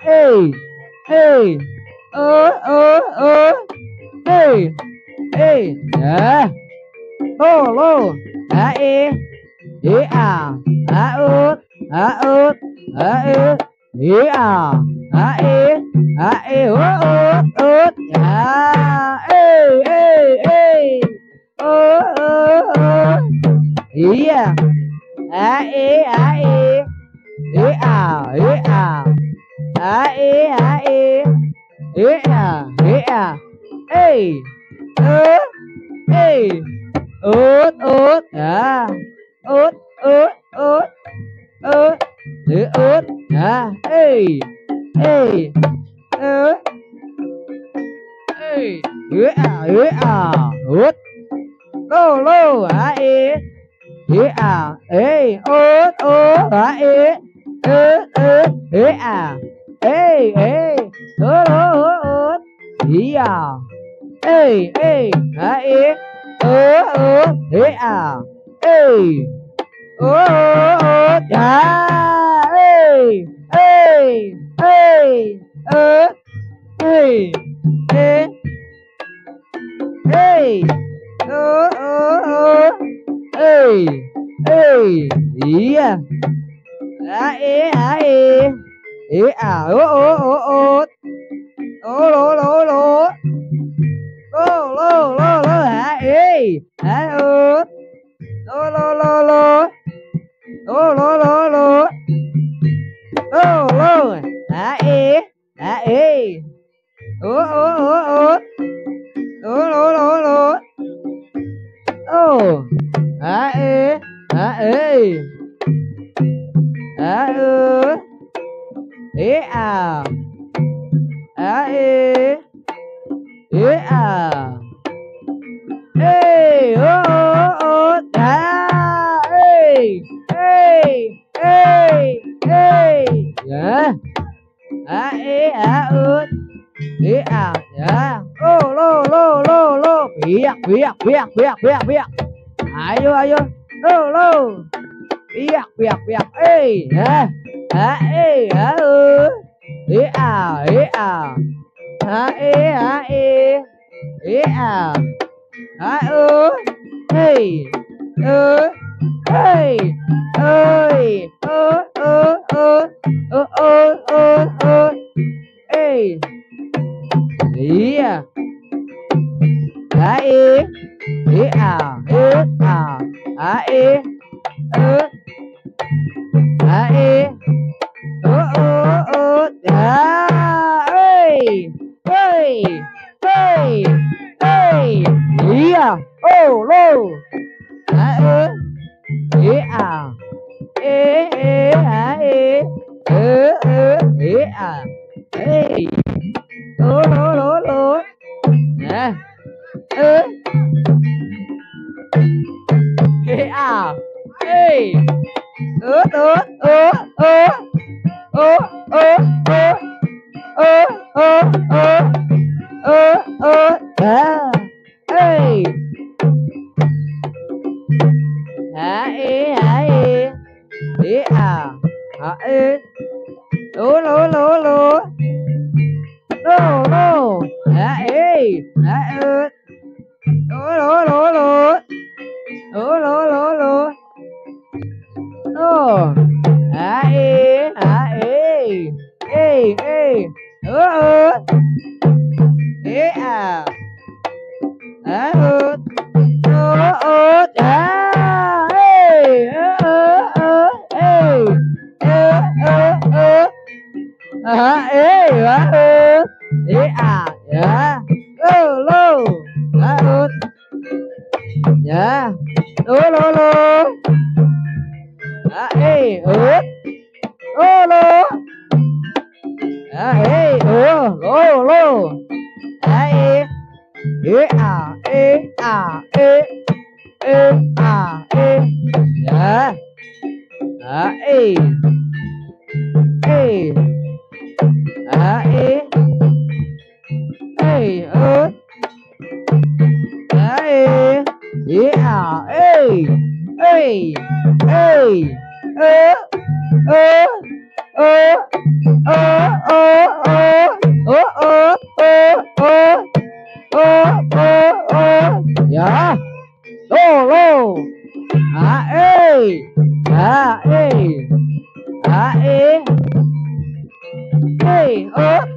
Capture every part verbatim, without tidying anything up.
ê ê ơ ơ ơ ê ê dạ lô lô à ê ê à à ơ à ơ à ê ê à à ê à ê ơ ơ ơ à ê ê ê ơ ơ ơ ý à à ê à ê ê à ê à à ê à ê ê à ê à ê ơ ê ướt ướt à ướt ướt ướt ướt ướt ướt à ê ê ướt ê ướt à ướt à ướt lô lô à ê ê à ê ướt ướt à ê ướt ướt ê à ê ê ướt ướt ướt ý à ê ê à ê ơ ơ ê à ê ơ ơ à ê ê ê ơ ê ê ê ơ ơ ơ ê ê ý à à ê à ê ê à ơ ơ ơ ơ lô lô lô lô lô lô lô hả ê hả ơ lô lô lô lô lô lô lô lô lô lô hả ê hả ê ơ ơ ơ ơ lô lô lô lô lô hả ê hả ê hả ơ ê à hả ê ê à ê ơ ơ ơ à ê ê ê ê dạ à ê à ơ ê à dạ lô lô lô lô lô biếc biếc biếc biếc biếc biếc ai vô ai vô lô lô biếc biếc biếc ê hả hả ê hả ơ ê à ê à hả ê hả ê ê à hả ơ ê ơ ê ơi ơ ơ ơ ơ ơ ơ ơ ê ý à hả ê ê à ê à hả ê ơ hả ê ơ ơ ơ hả ê ê ê ê ý à ô lô hả ơ ê à ê ê hả ê ơ ơ ê à ê lô lô lô lô nè ơ ê à ê ơ ơ ơ ơ ơ ơ ơ ơ ơ ơ ơ ơ à ê hả ê hả ê ê à hả ê lô lô lô lô lô lô hả ê hả ơ lô lô lô lô lô lô lô lô lô hả ê hả ê ê ê ơ ơ ê à hả ơ ơ ơ à ê ơ ơ ê ơ ơ ơ hả ê hả ơ ê à dạ lô lô hả ơ dạ lô lô lô hả ê ơ lô lô hả ê ơ lô lô hả ê ê à ê à ê ê à ê dạ hả ê ê hả ê ê ơ hả ê ê à ê ớt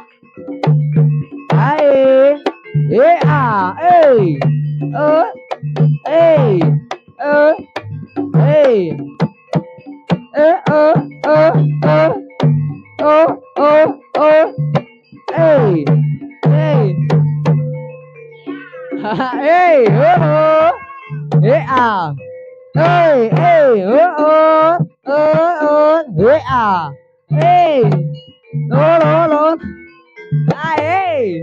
a ê ê à ê ớt ê ớt ê ê ơ ơ ơ ơ ơ ơ ê ê ê ơ ơ ê à ê ê ơ ơ ơ ơ ê à ê lô lô lô ai ê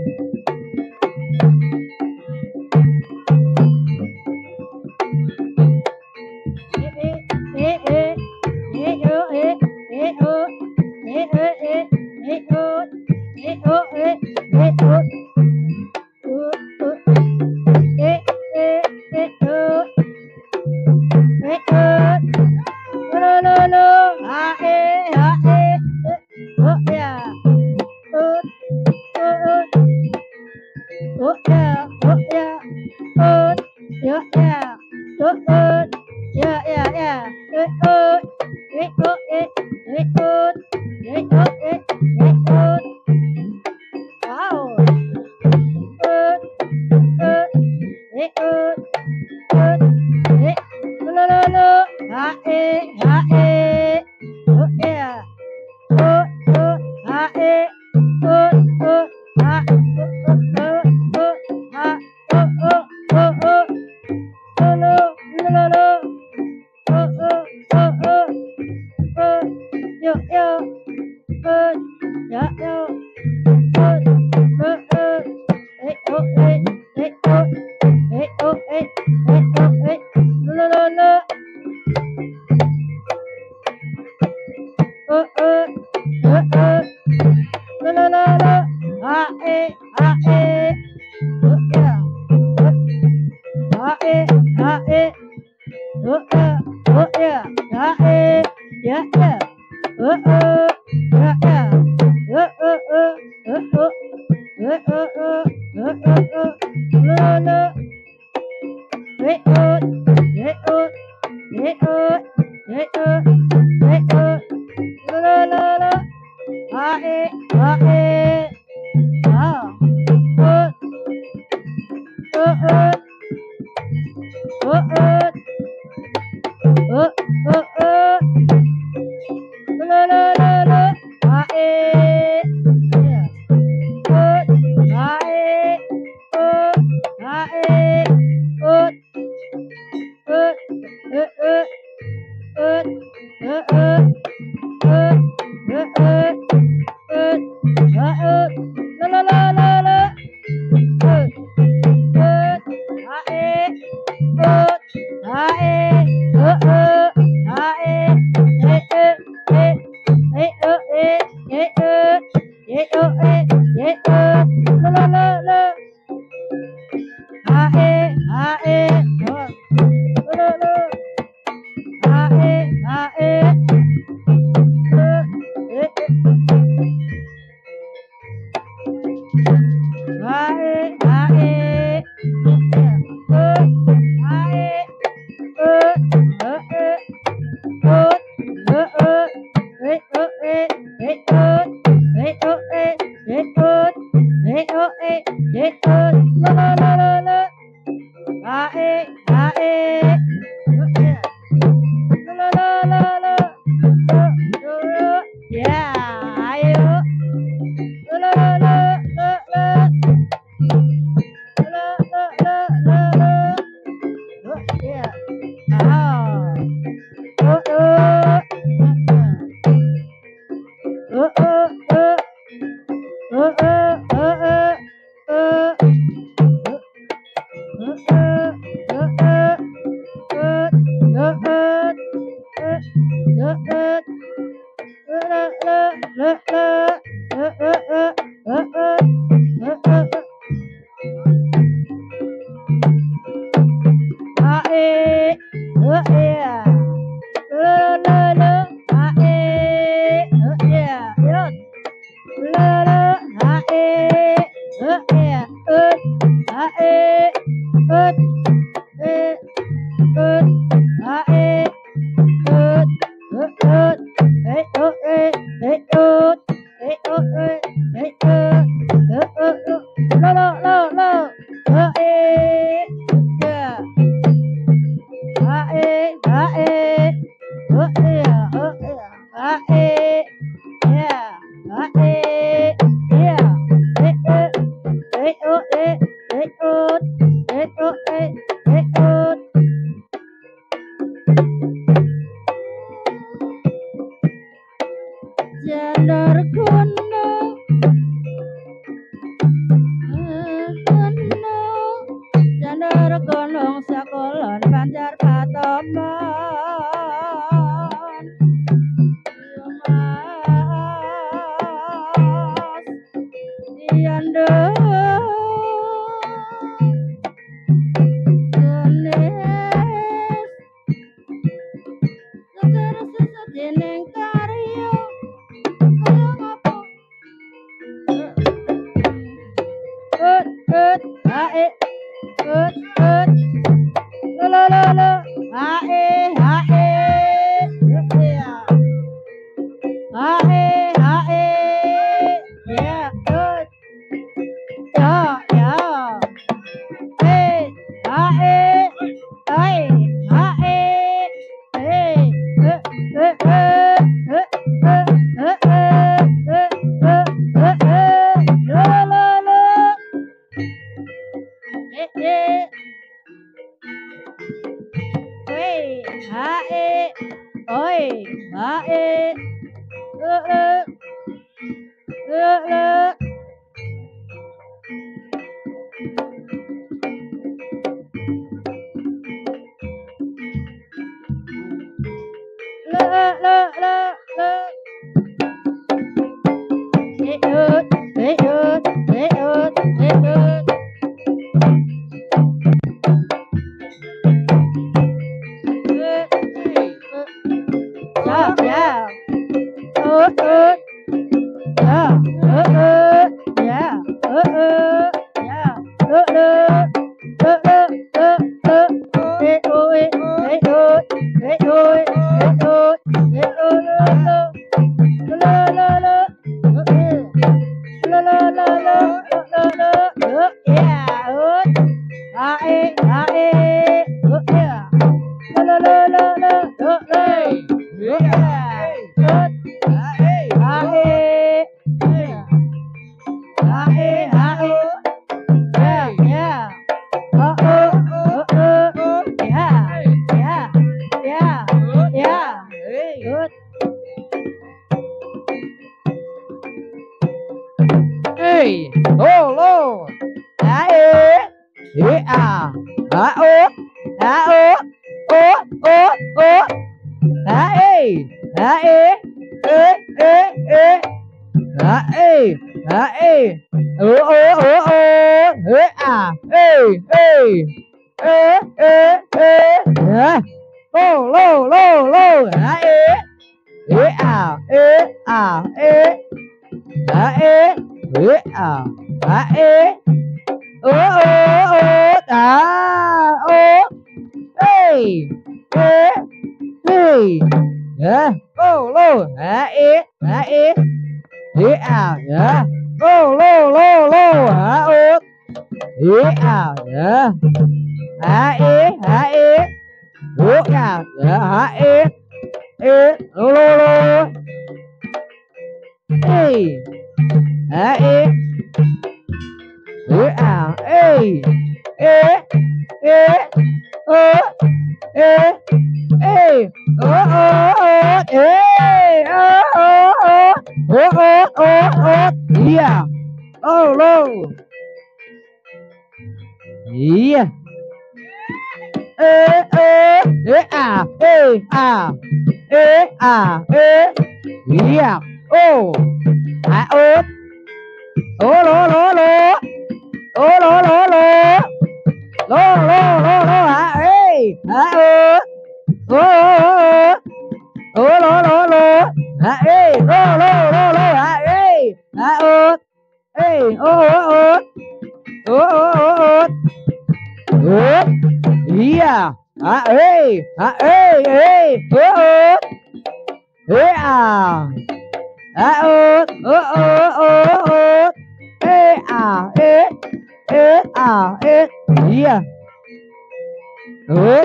à ướt ướt ướt ướt ướt ê à ê ê à ê yeah ướt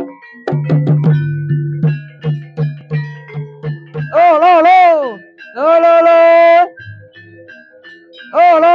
ô lô lô lô lô lô ô lô